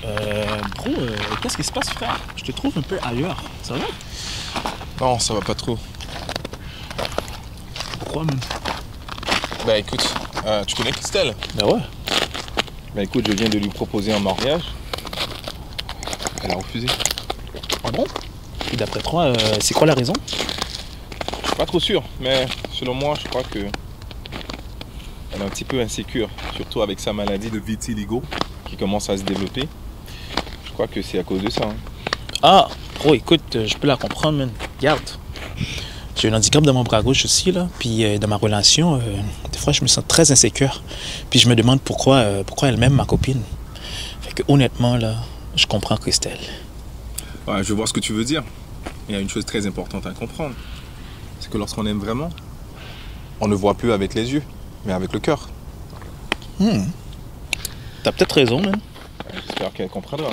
Bro, qu'est-ce qui se passe, frère? Je te trouve un peu ailleurs. Ça va? Non, ça va pas trop. Pourquoi, même? Bah écoute, tu connais Christelle? Ben ouais. Bah écoute, je viens de lui proposer un mariage. Elle a refusé. Ah bon? Et d'après toi, c'est quoi la raison? Je suis pas trop sûr, mais selon moi, je crois que elle est un petit peu insécure, surtout avec sa maladie de vitiligo qui commence à se développer. Je crois que c'est à cause de ça. Hein. Ah, bro, écoute, je peux la comprendre, man. Regarde. J'ai un handicap dans mon bras gauche aussi, là. Puis dans ma relation, des fois, je me sens très insécure. Puis je me demande pourquoi elle m'aime, ma copine. Fait que honnêtement, là, je comprends Christelle. Ouais, je vois ce que tu veux dire. Il y a une chose très importante à comprendre. C'est que lorsqu'on aime vraiment, on ne voit plus avec les yeux, mais avec le cœur. T'as peut-être raison, man. J'espère qu'elle comprendra.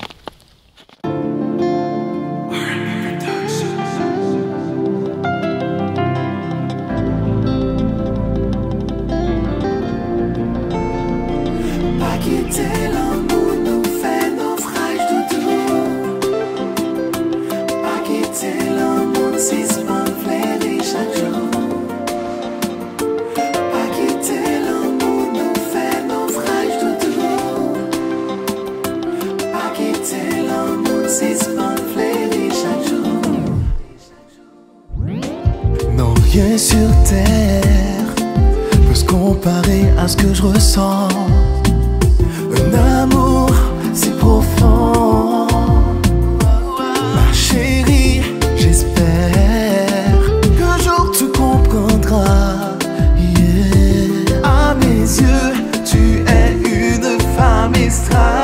Non, rien sur terre peut se comparer à ce que je ressens. Un amour si profond. Ma chérie, j'espère qu'un jour tu comprendras. Yeah. À mes yeux, tu es une femme extra.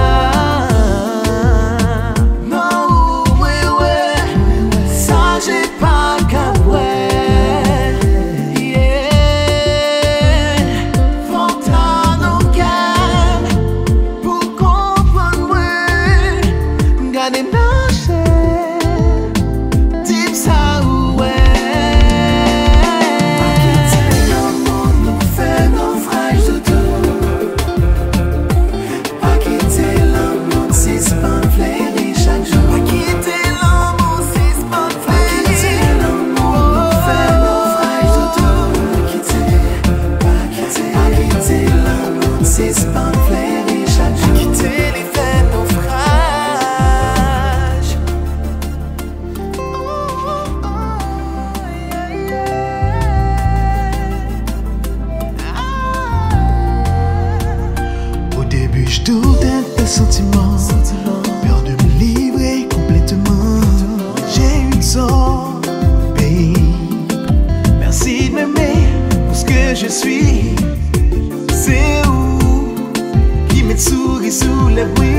Je doutais des sentiments, peur de me livrer complètement. J'ai une sorte, babe. Merci de m'aimer pour ce que je suis. C'est où qui met souris sous les bruits.